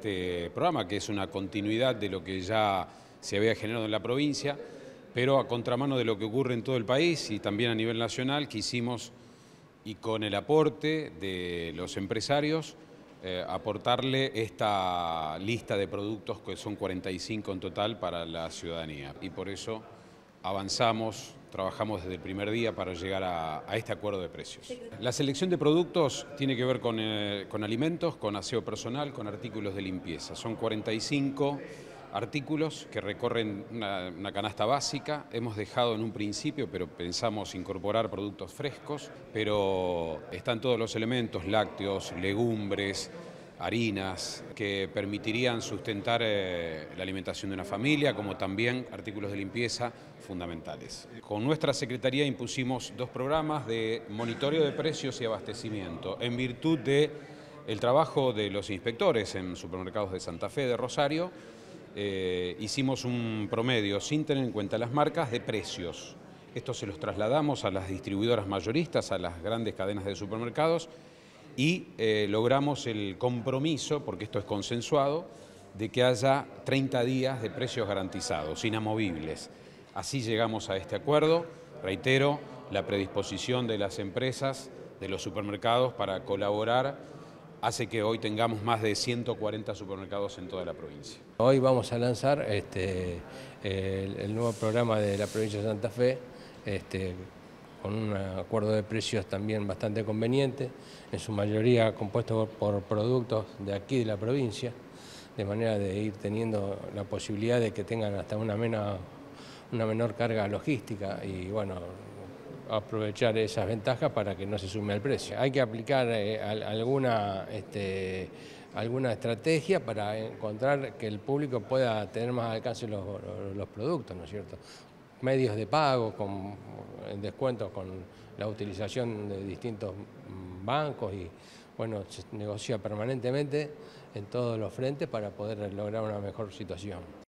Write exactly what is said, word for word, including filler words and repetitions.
este programa, que es una continuidad de lo que ya se había generado en la provincia, pero a contramano de lo que ocurre en todo el país y también a nivel nacional, quisimos, y con el aporte de los empresarios, eh, aportarle esta lista de productos, que son cuarenta y cinco en total, para la ciudadanía. Y por eso avanzamos, trabajamos desde el primer día para llegar a, a este acuerdo de precios. La selección de productos tiene que ver con, eh, con alimentos, con aseo personal, con artículos de limpieza. Son cuarenta y cinco artículos que recorren una, una canasta básica. Hemos dejado en un principio, pero pensamos incorporar productos frescos, pero están todos los elementos, lácteos, legumbres, harinas, que permitirían sustentar eh, la alimentación de una familia, como también artículos de limpieza fundamentales. Con nuestra Secretaría impusimos dos programas de monitoreo de precios y abastecimiento, en virtud del trabajo de los inspectores en supermercados de Santa Fe, de Rosario. Eh, hicimos un promedio, sin tener en cuenta las marcas, de precios. Esto se los trasladamos a las distribuidoras mayoristas, a las grandes cadenas de supermercados, y eh, logramos el compromiso, porque esto es consensuado, de que haya treinta días de precios garantizados, inamovibles. Así llegamos a este acuerdo. Reitero, la predisposición de las empresas, de los supermercados, para colaborar hace que hoy tengamos más de ciento cuarenta supermercados en toda la provincia. Hoy vamos a lanzar este, el, el nuevo programa de la provincia de Santa Fe, este, con un acuerdo de precios también bastante conveniente, en su mayoría compuesto por, por productos de aquí de la provincia, de manera de ir teniendo la posibilidad de que tengan hasta una, mena, una menor carga logística y bueno, aprovechar esas ventajas para que no se sume al precio. Hay que aplicar eh, alguna, este, alguna estrategia para encontrar que el público pueda tener más alcance los, los, los productos, ¿no es cierto? Medios de pago, con descuentos con la utilización de distintos bancos y bueno, se negocia permanentemente en todos los frentes para poder lograr una mejor situación.